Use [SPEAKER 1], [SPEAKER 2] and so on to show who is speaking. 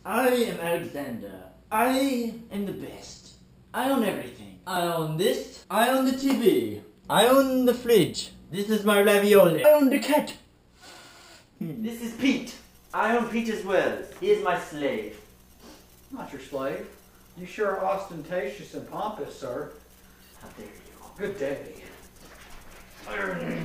[SPEAKER 1] I am Alexander. I am the best. I own everything. I own this. I own the TV. I own the fridge. This is my ravioli. I own the cat.
[SPEAKER 2] This is Pete. I own Pete as well. He is my slave.
[SPEAKER 3] Not your slave. You sure are ostentatious and pompous, sir.
[SPEAKER 2] How dare you?
[SPEAKER 3] Good day.